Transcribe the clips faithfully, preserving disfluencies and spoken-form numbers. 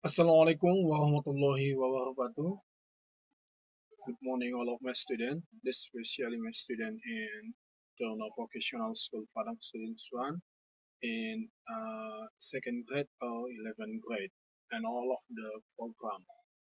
Assalamualaikum warahmatullahi wabarakatuh. Good morning, all of my students, especially my student in Turner Vocational School, Padang Students One, in uh, second grade or eleventh grade, and all of the program.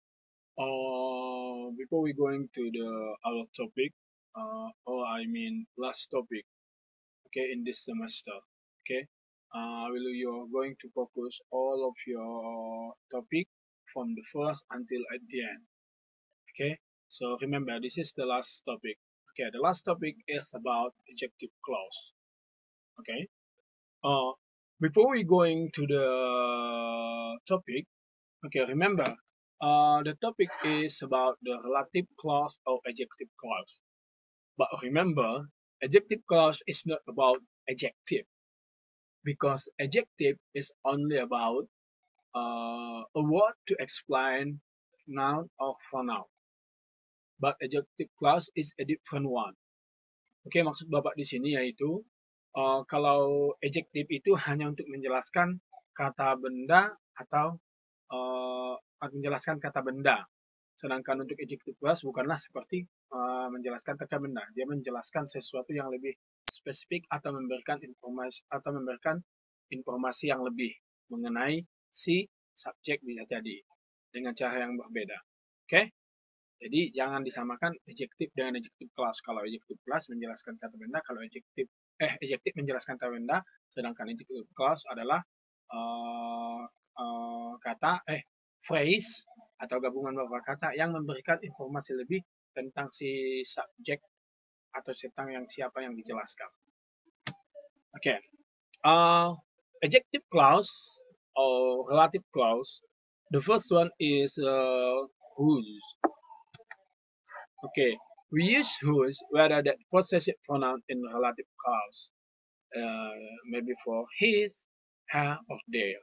Uh, before we going to the other topic, uh, or I mean last topic, okay, in this semester, okay, uh, will you're going to focus all of your topic from the first until at the end. Okay, so remember this is the last topic. Okay, the last topic is about adjective clause. Okay, uh, before we going to the topic, okay, remember uh, the topic is about the relative clause or adjective clause. But remember, adjective clause is not about adjective because adjective is only about uh, a word to explain noun or pronoun. But adjective clause is a different one. Oke, maksud Bapak di sini yaitu uh, kalau adjective itu hanya untuk menjelaskan kata benda atau uh, menjelaskan kata benda. Sedangkan untuk adjective clause bukanlah seperti uh, menjelaskan kata benda. Dia menjelaskan sesuatu yang lebih spesifik atau memberikan informasi atau memberikan informasi yang lebih mengenai si subjek bisa jadi dengan cara yang berbeda. Oke? Jadi jangan disamakan adjektif dengan adjective clause. Kalau adjective clause menjelaskan kata benda, kalau adjektif eh adjektif menjelaskan kata benda, sedangkan adjective clause adalah uh, uh, kata eh phrase atau gabungan beberapa kata yang memberikan informasi lebih tentang si subjek atau tentang yang siapa yang dijelaskan. Oke, okay. uh, adjective clause or relative clause. The first one is uh, whose. Okay, we use whose whether that possessive pronoun in relative clause, uh, maybe for his, her, or their.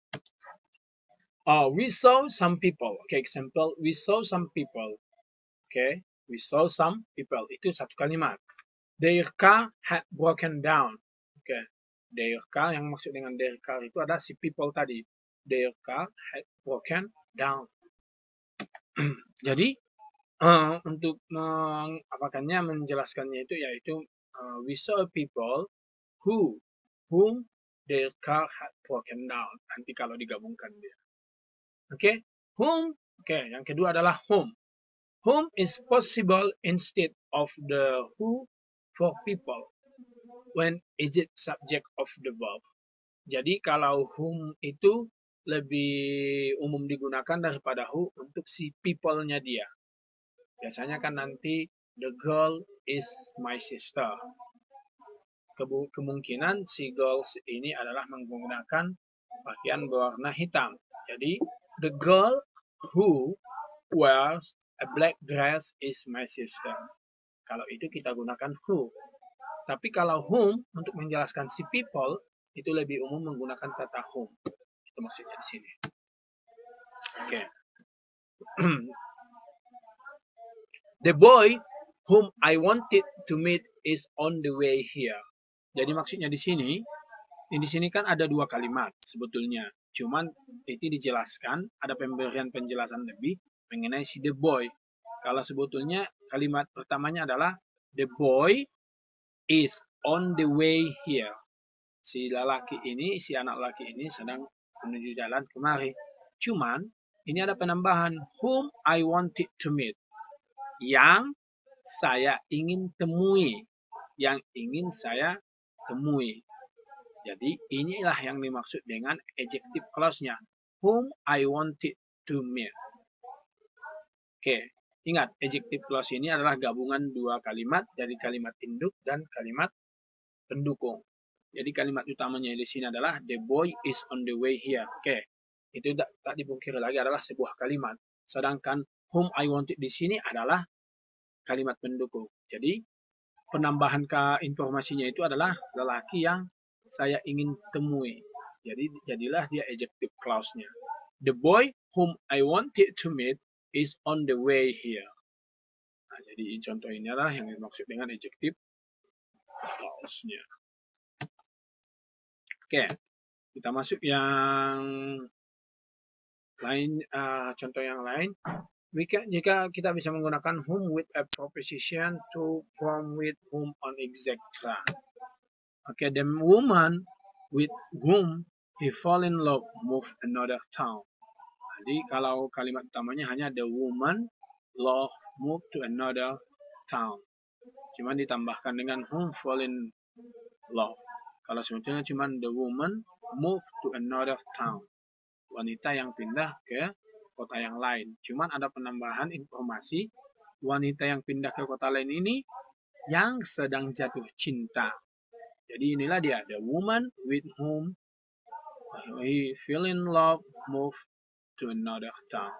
Uh, we saw some people. Okay, example, we saw some people. Okay, we saw some people. Itu satu kalimat. Their car had broken down. Okay, their car yang maksud dengan their car itu adalah si people tadi. Their car had broken down. Jadi Uh, untuk mengapakannya menjelaskannya itu yaitu uh, we saw people who whom their car had broken down. Nanti kalau digabungkan dia. Oke, okay? Whom. Oke, okay. Yang kedua adalah whom. Whom is possible instead of the who for people when is it subject of the verb. Jadi kalau whom itu lebih umum digunakan daripada who untuk si people-nya dia. Biasanya kan nanti the girl is my sister. Kemungkinan si girls ini adalah menggunakan pakaian berwarna hitam. Jadi the girl who wears a black dress is my sister. Kalau itu kita gunakan who. Tapi kalau whom untuk menjelaskan si people itu lebih umum menggunakan kata whom. Itu maksudnya di sini. Oke. Okay. The boy whom I wanted to meet is on the way here. Jadi maksudnya di sini, di sini kan ada dua kalimat sebetulnya. Cuman itu dijelaskan, ada pemberian penjelasan lebih mengenai si the boy. Kalau sebetulnya kalimat pertamanya adalah the boy is on the way here. Si lelaki ini, si anak lelaki ini sedang menuju jalan kemari. Cuman ini ada penambahan whom I wanted to meet. Yang saya ingin temui, yang ingin saya temui. Jadi inilah yang dimaksud dengan adjective clause-nya, whom I wanted to meet. Oke, ingat adjective clause ini adalah gabungan dua kalimat dari kalimat induk dan kalimat pendukung. Jadi kalimat utamanya di sini adalah the boy is on the way here. Oke, itu tak, tak dipungkiri lagi adalah sebuah kalimat. Sedangkan whom I wanted di sini adalah kalimat pendukung. Jadi penambahan ke informasinya itu adalah lelaki yang saya ingin temui. Jadi jadilah dia adjective clause-nya. The boy whom I wanted to meet is on the way here. Nah, jadi contoh ini adalah yang dimaksud dengan adjective clause-nya. Oke, kita masuk yang Lain uh, contoh yang lain, we can, jika kita bisa menggunakan whom with a preposition to form with whom on etc. Oke, okay, the woman with whom he fall in love move another town. Jadi kalau kalimat utamanya hanya the woman love move to another town. Cuman ditambahkan dengan whom fall in love. Kalau sebetulnya cuman the woman move to another town. Wanita yang pindah ke kota yang lain. Cuman ada penambahan informasi, wanita yang pindah ke kota lain ini yang sedang jatuh cinta. Jadi inilah dia, the woman with whom he fell in love move to another town.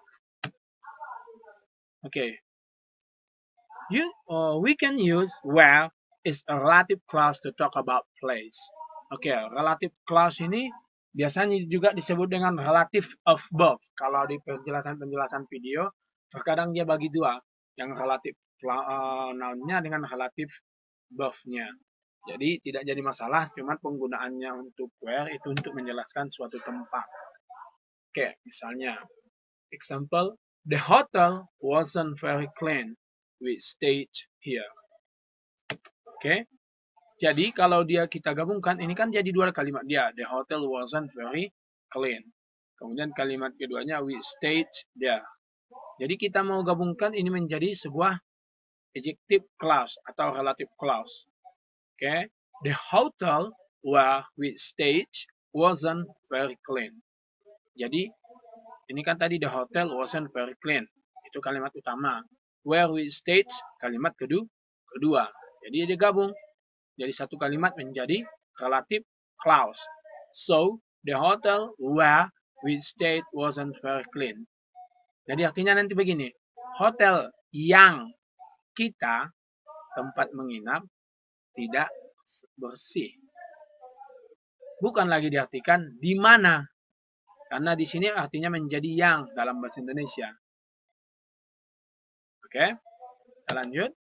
Okay. You, uh, we can use where is a relative clause to talk about place. Oke, okay, relative clause ini biasanya juga disebut dengan relative of both. Kalau di penjelasan-penjelasan video, terkadang dia bagi dua, yang relative uh, noun-nya dengan relative both-nya. Jadi tidak jadi masalah, cuman penggunaannya untuk where itu untuk menjelaskan suatu tempat. Oke, okay, misalnya, example, the hotel wasn't very clean. We stayed here. Oke. Okay. Jadi kalau dia kita gabungkan, ini kan jadi dua kalimat dia. The hotel wasn't very clean. Kemudian kalimat keduanya, we stayed there. Jadi kita mau gabungkan ini menjadi sebuah adjective clause atau relative clause. Oke. Okay. The hotel where we stayed wasn't very clean. Jadi ini kan tadi the hotel wasn't very clean. Itu kalimat utama. Where we stayed, kalimat kedua, kedua. Jadi dia gabung. Jadi satu kalimat menjadi relative clause. So, the hotel where we stayed wasn't very clean. Jadi artinya nanti begini. Hotel yang kita tempat menginap tidak bersih. Bukan lagi diartikan di mana. Karena di sini artinya menjadi yang dalam bahasa Indonesia. Oke, okay, kita lanjut.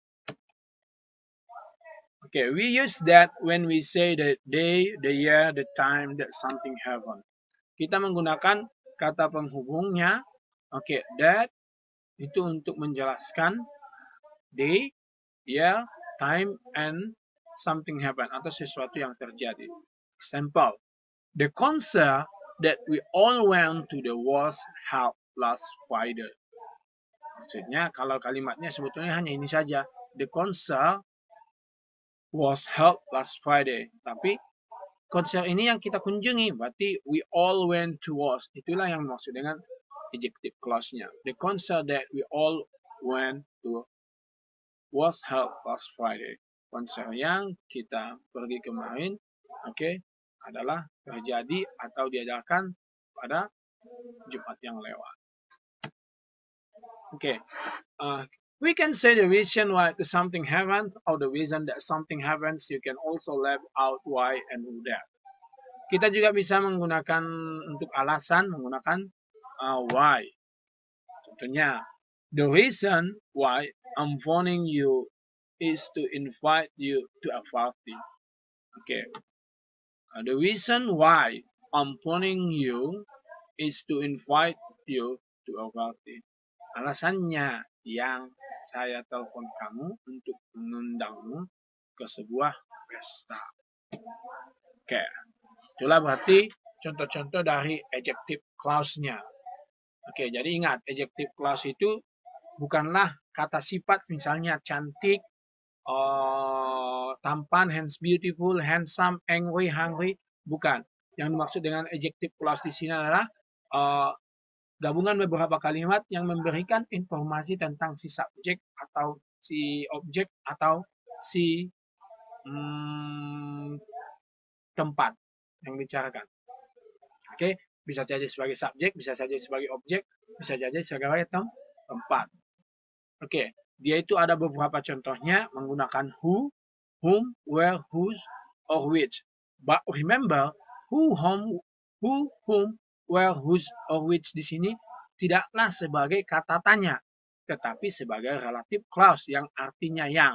Oke, okay, we use that when we say the day, the year, the time that something happened. Kita menggunakan kata penghubungnya. Oke, okay, that itu untuk menjelaskan day, year, time, and something happened atau sesuatu yang terjadi. Example, the concert that we all went to the was held last Friday. Maksudnya kalau kalimatnya sebetulnya hanya ini saja. The concert was held last Friday. Tapi konser ini yang kita kunjungi. Berarti we all went to was. Itulah yang maksud dengan adjective clause-nya. The concert that we all went to was held last Friday. Konser yang kita pergi kemarin, oke, okay, adalah terjadi atau diadakan pada Jumat yang lewat. Okay, uh, we can say the reason why something happened or the reason that something happens. You can also leave out why and who that. Kita juga bisa menggunakan untuk alasan menggunakan uh, why. Contohnya, the reason why I'm phoning you is to invite you to a party. Okay, uh, the reason why I'm phoning you is to invite you to a party. Alasannya yang saya telepon kamu untuk mengundangmu ke sebuah pesta. Oke, itulah berarti contoh-contoh dari adjective clause-nya. Oke, jadi ingat, adjective clause itu bukanlah kata sifat misalnya cantik, uh, tampan, hands beautiful, handsome, angry, hungry. Bukan. Yang dimaksud dengan adjective clause di sini adalah uh, gabungan beberapa kalimat yang memberikan informasi tentang si subjek atau si objek atau si hmm, tempat yang dibicarakan. Oke, okay? Bisa saja sebagai subjek, bisa saja sebagai objek, bisa saja sebagai tem tempat. Oke, okay. Dia itu ada beberapa contohnya menggunakan who, whom, where, whose, or which. But remember, who, whom, who, whom, where, whose, or which di sini tidaklah sebagai kata tanya, tetapi sebagai relative clause yang artinya yang.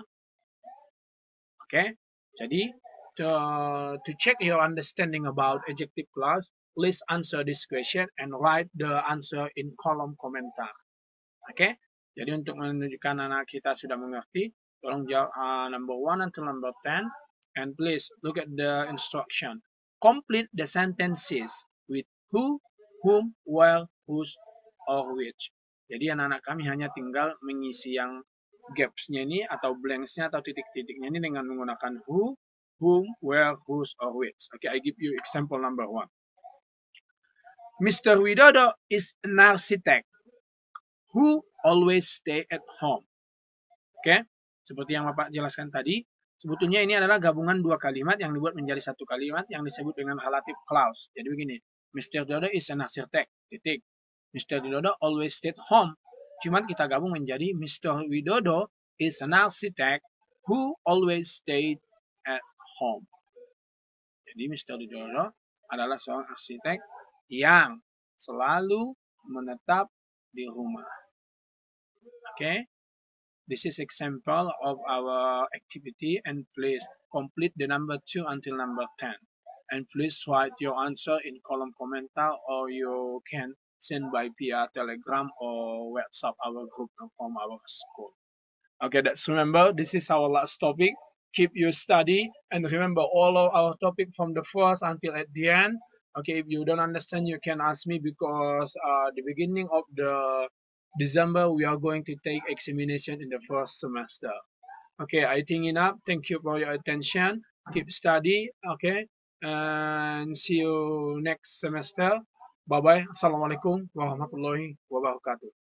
Oke, okay? Jadi to, to check your understanding about adjective clause, please answer this question and write the answer in kolom komentar. Oke, okay? Jadi untuk menunjukkan anak kita sudah mengerti, tolong jawab uh, number one until number ten, and please look at the instruction. Complete the sentences with who, whom, where, whose, or which. Jadi anak-anak kami hanya tinggal mengisi yang gaps-nya ini atau blanks-nya atau titik-titiknya ini dengan menggunakan who, whom, where, whose, or which. Okay, I give you example number one. Mister Widodo is an architect who always stay at home. Oke, okay? Seperti yang Bapak jelaskan tadi, sebetulnya ini adalah gabungan dua kalimat yang dibuat menjadi satu kalimat yang disebut dengan relative clause. Jadi begini, Mister Widodo is an architect, titik. Mister Widodo always stay at home. Cuma kita gabung menjadi Mister Widodo is an architect who always stayed at home. Jadi Mister Widodo adalah seorang arsitek yang selalu menetap di rumah. Okay, this is example of our activity, and please complete the number two until number ten. And please write your answer in kolom komentar, or you can send by via Telegram or WhatsApp our group from our school. Okay, that's remember this is our last topic. Keep your study and remember all of our topic from the first until at the end. Okay, if you don't understand, you can ask me because uh, the beginning of the December, we are going to take examination in the first semester. Okay, I think enough. Thank you for your attention. Keep study. Okay, and see you next semester. Bye-bye. Assalamualaikum warahmatullahi wabarakatuh.